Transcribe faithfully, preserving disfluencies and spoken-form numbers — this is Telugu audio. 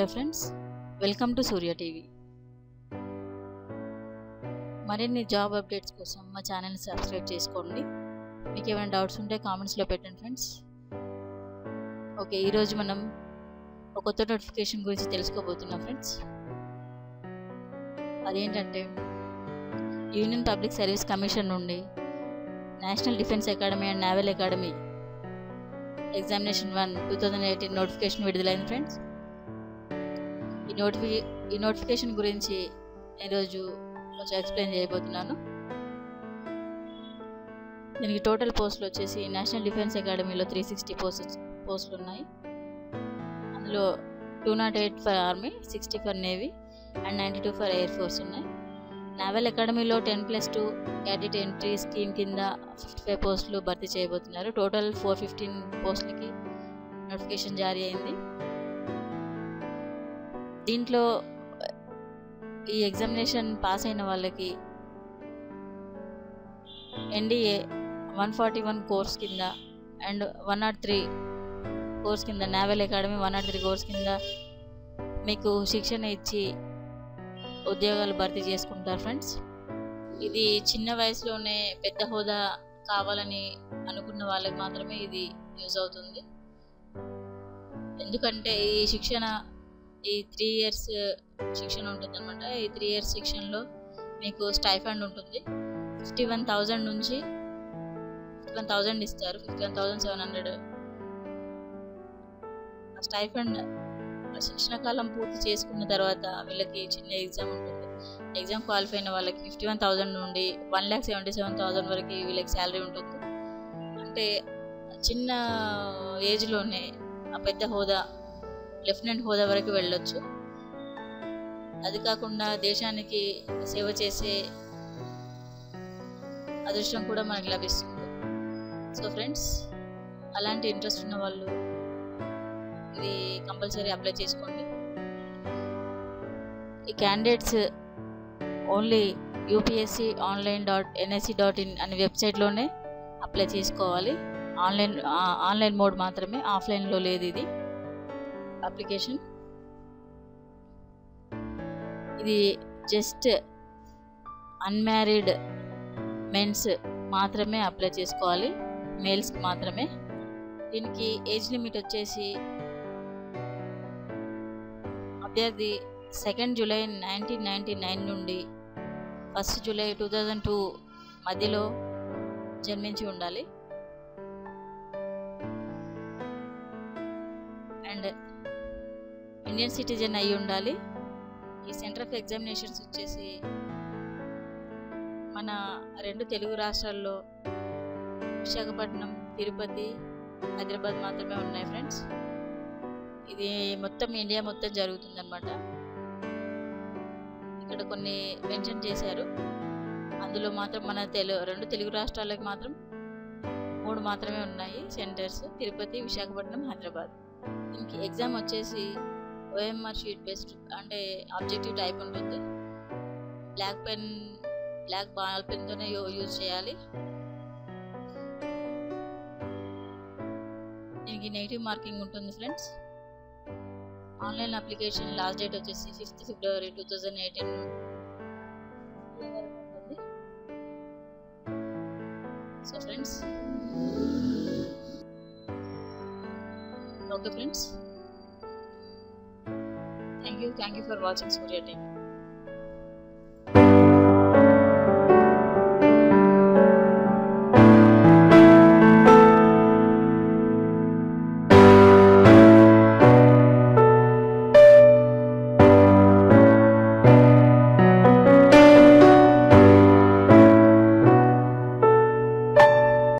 Friends, welcome to Surya TV. మరిన్ని జాబ్ అప్డేట్స్ కోసం మా ఛానల్ని సబ్స్క్రైబ్ చేసుకోండి. మీకు ఏమైనా డౌట్స్ ఉంటే కామెంట్స్లో పెట్టండి ఫ్రెండ్స్. ఓకే, ఈరోజు మనం ఒక కొత్త నోటిఫికేషన్ గురించి తెలుసుకోబోతున్నాం ఫ్రెండ్స్. అదేంటంటే యూనియన్ పబ్లిక్ సర్వీస్ కమిషన్ నుండి national defence academy and naval academy examination one two thousand eighteen notification విడుదలైంది ఫ్రెండ్స్. ఈ నోటిఫి ఈ నోటిఫికేషన్ గురించి ఈరోజు కొంచెం ఎక్స్ప్లెయిన్ చేయబోతున్నాను. దీనికి టోటల్ పోస్టులు వచ్చేసి నేషనల్ డిఫెన్స్ అకాడమీలో త్రీ సిక్స్టీ పోస్ట్ పోస్టులు ఉన్నాయి. అందులో two nought eight for army, sixty for navy and ninety two for air force ఉన్నాయి. నేవల్ అకాడమీలో ten plus two cadet entry scheme కింద ఫిఫ్టీ ఫైవ్ పోస్టులు భర్తీ చేయబోతున్నారు. టోటల్ ఫోర్ ఫిఫ్టీన్ పోస్టులకి నోటిఫికేషన్ జారీ అయింది. దీంట్లో ఈ ఎగ్జామినేషన్ పాస్ అయిన వాళ్ళకి NDA one forty one course కింద and one nought three course కింద naval academy one nought three course కింద మీకు శిక్షణ ఇచ్చి ఉద్యోగాలు భర్తీ చేసుకుంటారు ఫ్రెండ్స్. ఇది చిన్న వయసులోనే పెద్ద హోదా కావాలని అనుకున్న వాళ్ళకి మాత్రమే ఇది యూజ్ అవుతుంది. ఎందుకంటే ఈ శిక్షణ ఈ త్రీ ఇయర్స్ శిక్షణ ఉంటుంది అనమాట. ఈ త్రీ ఇయర్స్ శిక్షణలో మీకు స్టైఫండ్ ఉంటుంది. ఫిఫ్టీ వన్ థౌజండ్ నుంచి ఫిఫ్టీ వన్ థౌజండ్ ఇస్తారు. Fifty one thousand seven hundred stipend శిక్షణ కాలం పూర్తి చేసుకున్న తర్వాత వీళ్ళకి చిన్న ఎగ్జామ్ ఉంటుంది. ఎగ్జామ్ క్వాలిఫై అయిన వాళ్ళకి ఫిఫ్టీ వన్ థౌజండ్ నుండి one lakh seventy seven thousand వరకు వీళ్ళకి శాలరీ ఉంటుంది. అంటే చిన్న ఏజ్లోనే ఆ పెద్ద హోదా లెఫ్టినెంట్ హోదా వరకు వెళ్ళొచ్చు. అది కాకుండా దేశానికి సేవ చేసే అదృష్టం కూడా మనకు లభిస్తుంది. సో ఫ్రెండ్స్, అలాంటి ఇంట్రెస్ట్ ఉన్న వాళ్ళు ఇది కంపల్సరీ అప్లై చేసుకోండి. ఈ candidates only UPSC online dot NIC dot in అనే వెబ్సైట్లోనే అప్లై చేసుకోవాలి. ఆన్లైన్ ఆన్లైన్ మోడ్ మాత్రమే, ఆఫ్లైన్లో లేదు ఇది అప్లికేషన్. ఇది జస్ట్ అన్మ్యారీడ్ మెన్స్ మాత్రమే అప్లై చేసుకోవాలి, మేల్స్కి మాత్రమే. దీనికి ఏజ్ లిమిట్ వచ్చేసి అభ్యర్థి second July nineteen ninety nine నుండి first July two thousand two మధ్యలో జన్మించి ఉండాలి. అండ్ ఇండియన్ సిటిజన్ అయి ఉండాలి. ఈ సెంటర్ ఆఫ్ ఎగ్జామినేషన్స్ వచ్చేసి మన రెండు తెలుగు రాష్ట్రాల్లో విశాఖపట్నం, తిరుపతి, హైదరాబాద్ మాత్రమే ఉన్నాయి ఫ్రెండ్స్. ఇది మొత్తం ఇండియా మొత్తం జరుగుతుందన్నమాట. ఇక్కడ కొన్ని మెన్షన్ చేశారు. అందులో మాత్రం మన తెలుగు రెండు తెలుగు రాష్ట్రాలకు మాత్రం మూడు మాత్రమే ఉన్నాయి సెంటర్స్: తిరుపతి, విశాఖపట్నం, హైదరాబాద్. దీనికి ఎగ్జామ్ వచ్చేసి ఓఎంఆర్ షీట్ బేస్డ్, అంటే ఆబ్జెక్టివ్ టైప్ ఉంటుంది. బ్లాక్ పెన్ బ్లాక్ బాల్ పెన్తోనే యూజ్ చేయాలి. దీనికి నెగిటివ్ మార్కింగ్ ఉంటుంది friends. Online application last date వచ్చేసి fifth February two thousand eighteen ఉంటుంది. So friends, okay friends, thank you thank you for watching Surya TV.